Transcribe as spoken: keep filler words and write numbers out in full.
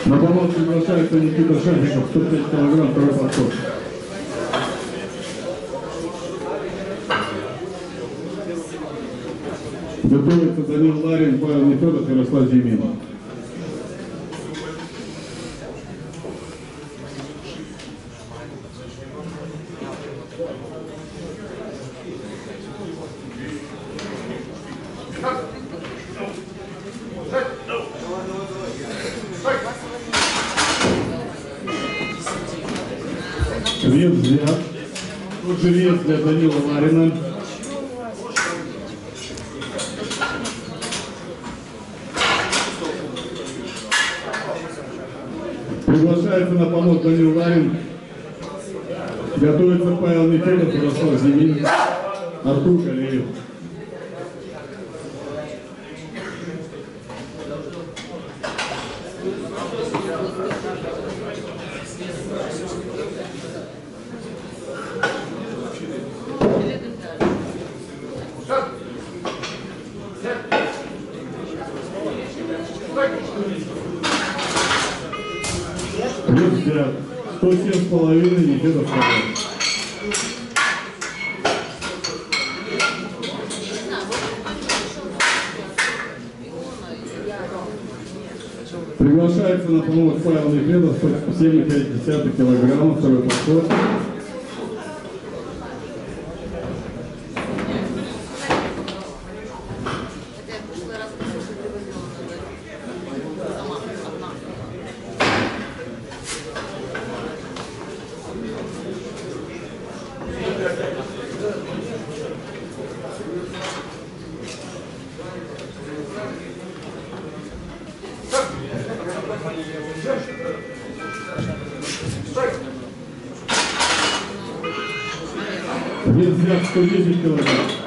На помощь приглашается Никита Шафиков, сто пять килограмм, второй подход. Готовится Данил Ларин, Павел Нефедов, Ярослав Зимин. Вес взят. Тот же вес для Данила Ларина. Приглашается на помощь Данил Ларин. Готовится Павел Нефедов, Ярослав Зимин, Артур Калеев. Вес взят. сто семь с половиной, Нефедов второй. Приглашается на помощь Павел Нефедов, сто семь и пять десятых килограмма, второй подход. Вес взят сто десять килограмм.